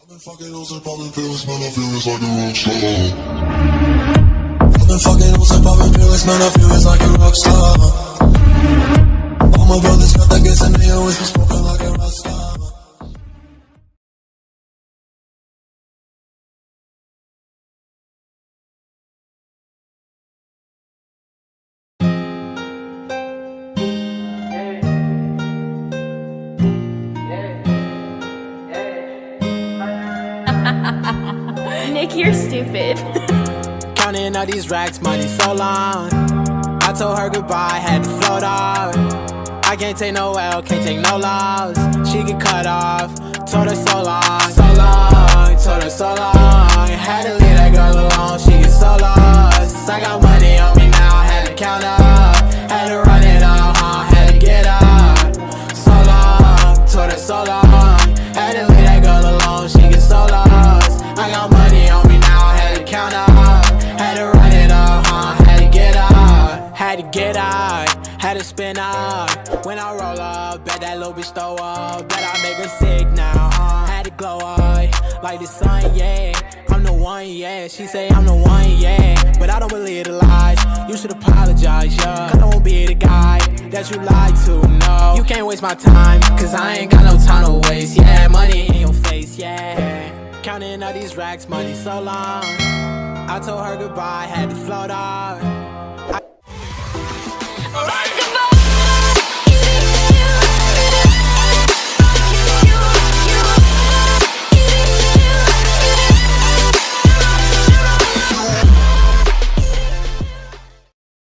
been fucking hoes and popping pills, man, I feel it's like a rock star. I've been fucking hoes and popping pills, man, I feel it's like a rock star. All my brothers got that gas and they always been smoking like a rock star. Nick, you're stupid. Counting all these racks, money so long. I told her goodbye, had to float off. I can't take no L, can't take no loss. She get cut off, told her so long, so long, told her so long. Had to leave that girl alone, she get so lost. I got money on me now, had to count up, had to run it up, had to get up. So long, told her so long. Had to leave that girl alone, she get so lost. I got money on me now, had to count up, had to run it up, had to get up, had to get out, had to spin up. When I roll up, bet that little bitch throw up, bet I make her sick now, had to glow up, like the sun, yeah. I'm the one, yeah, she say I'm the one, yeah, but I don't believe the lies, you should apologize, yeah. I don't be the guy that you lied to, no. You can't waste my time, cause I ain't got no time to waste, yeah. Money in your face, yeah. Counting all these racks, money so long. I told her goodbye, had to float off.